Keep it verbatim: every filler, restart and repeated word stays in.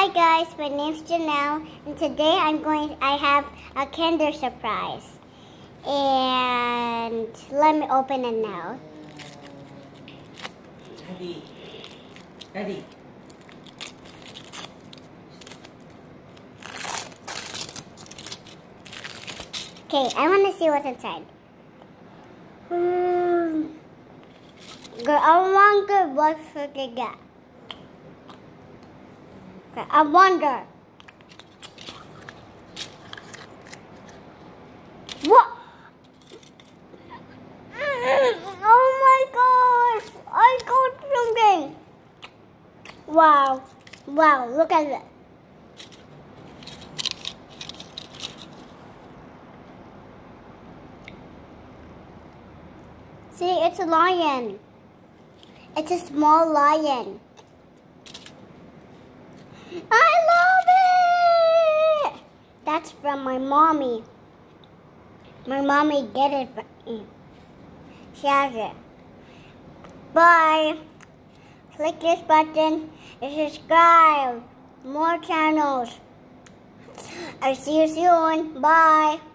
Hi guys, my name's Janelle, and today I'm going. I have a Kinder surprise, and let me open it now. Ready, ready. Okay, I want to see what's inside. Hmm. Girl, I wonder what should I get. Okay, I wonder. What? Oh my gosh! I got something. Wow! Wow! Look at this. See, it's a lion. It's a small lion. I love it! That's from my mommy. My mommy get it from me. She has it. Bye. Click this button and subscribe. More channels. I'll see you soon. Bye.